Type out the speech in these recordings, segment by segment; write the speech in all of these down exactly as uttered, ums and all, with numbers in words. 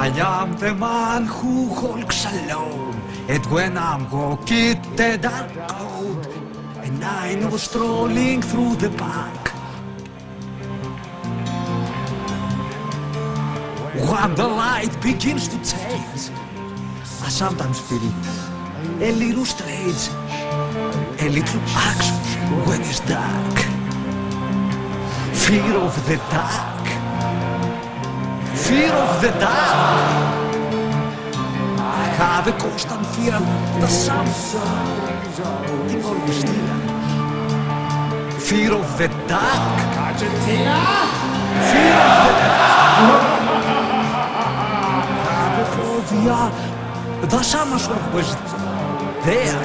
I am the man who hulks alone, and when I'm walking the dark road, and I know strolling through the park. When the light begins to change, I sometimes feel a little strange, a little anxious when it's dark. Fear of the dark, fear of the dark. I have a constant fear that something always near. Fear of the dark, fear of the dark. Yeah, that someone's was there.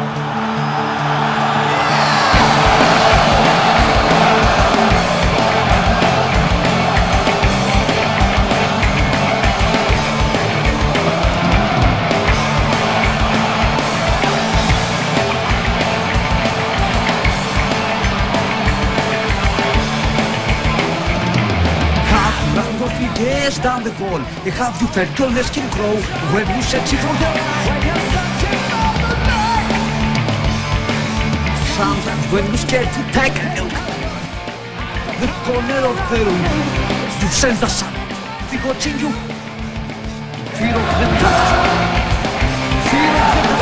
Yes, down the wall. Have you felt your skin grow when you set it from the light? Sometimes when you're scared to take a look, the corner of the room, you sense the sun, the watching you. Fear of the dark, fear of the dark.